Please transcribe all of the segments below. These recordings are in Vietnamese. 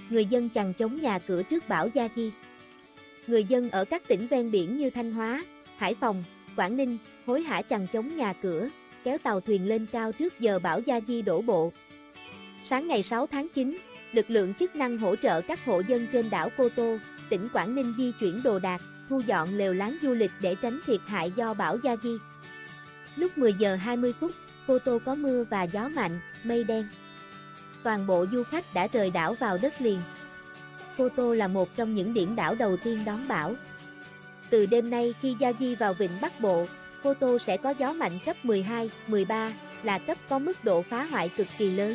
người dân chằng chống nhà cửa trước bão Yagi. Người dân ở các tỉnh ven biển như Thanh Hóa, Hải Phòng, Quảng Ninh, hối hả chằng chống nhà cửa, kéo tàu thuyền lên cao trước giờ bão Yagi đổ bộ. Sáng ngày 6 tháng 9, lực lượng chức năng hỗ trợ các hộ dân trên đảo Cô Tô, tỉnh Quảng Ninh di chuyển đồ đạc, thu dọn lều lán du lịch để tránh thiệt hại do bão Yagi. Lúc 10 giờ 20 phút, Cô Tô có mưa và gió mạnh, mây đen. Toàn bộ du khách đã rời đảo vào đất liền. Cô Tô là một trong những điểm đảo đầu tiên đón bão. Từ đêm nay khi Yagi vào vịnh Bắc Bộ, Cô Tô sẽ có gió mạnh cấp 12, 13, là cấp có mức độ phá hoại cực kỳ lớn.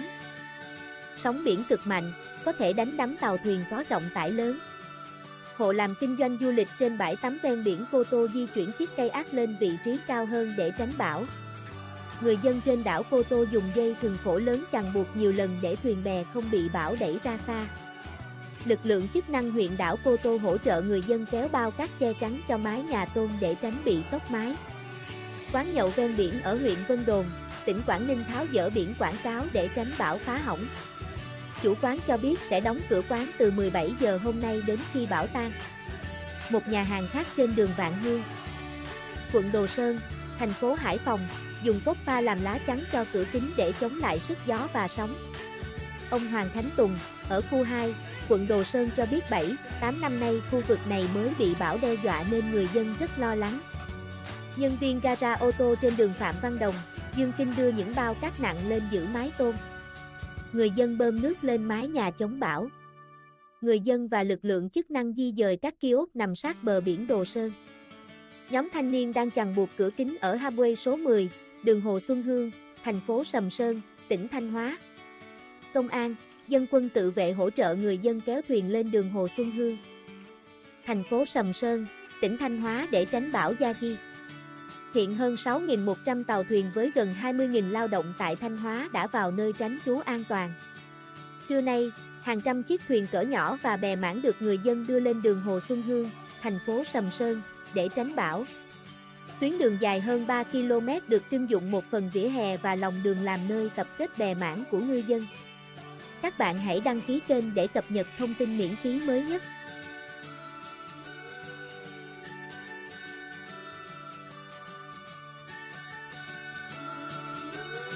Sóng biển cực mạnh, có thể đánh đắm tàu thuyền có trọng tải lớn. Hộ làm kinh doanh du lịch trên bãi tắm ven biển Cô Tô di chuyển chiếc cây ác lên vị trí cao hơn để tránh bão. Người dân trên đảo Cô Tô dùng dây thừng khổ lớn chằng buộc nhiều lần để thuyền bè không bị bão đẩy ra xa. Lực lượng chức năng huyện đảo Cô Tô hỗ trợ người dân kéo bao cát che chắn cho mái nhà tôn để tránh bị tốc mái. Quán nhậu ven biển ở huyện Vân Đồn, tỉnh Quảng Ninh tháo dỡ biển quảng cáo để tránh bão phá hỏng. Chủ quán cho biết sẽ đóng cửa quán từ 17 giờ hôm nay đến khi bão tan. Một nhà hàng khác trên đường Vạn Hương, quận Đồ Sơn, thành phố Hải Phòng, dùng cốt pha làm lá chắn cho cửa kính để chống lại sức gió và sóng. Ông Hoàng Khánh Tùng, ở khu 2, quận Đồ Sơn cho biết 7-8 năm nay khu vực này mới bị bão đe dọa nên người dân rất lo lắng. Nhân viên gara ô tô trên đường Phạm Văn Đồng, Dương Kinh đưa những bao cát nặng lên giữ mái tôn. Người dân bơm nước lên mái nhà chống bão. Người dân và lực lượng chức năng di dời các kiosk nằm sát bờ biển Đồ Sơn. Nhóm thanh niên đang chằng buộc cửa kính ở Highway số 10, đường Hồ Xuân Hương, thành phố Sầm Sơn, tỉnh Thanh Hóa. Công an, dân quân tự vệ hỗ trợ người dân kéo thuyền lên đường Hồ Xuân Hương, thành phố Sầm Sơn, tỉnh Thanh Hóa để tránh bão Yagi. Hiện hơn 6.100 tàu thuyền với gần 20.000 lao động tại Thanh Hóa đã vào nơi tránh trú an toàn. Trưa nay, hàng trăm chiếc thuyền cỡ nhỏ và bè mảng được người dân đưa lên đường Hồ Xuân Hương, thành phố Sầm Sơn, để tránh bão. Tuyến đường dài hơn 3 km được trưng dụng một phần vỉa hè và lòng đường làm nơi tập kết bè mảng của ngư dân. Các bạn hãy đăng ký kênh để cập nhật thông tin miễn phí mới nhất.